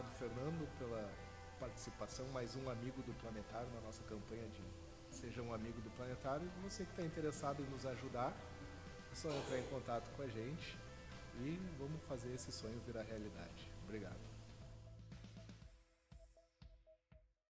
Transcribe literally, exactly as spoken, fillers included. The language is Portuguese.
obrigado, Fernando, pela participação, mais um amigo do Planetário na nossa campanha de Seja um Amigo do Planetário. E você que está interessado em nos ajudar, é só entrar em contato com a gente e vamos fazer esse sonho virar realidade. Obrigado.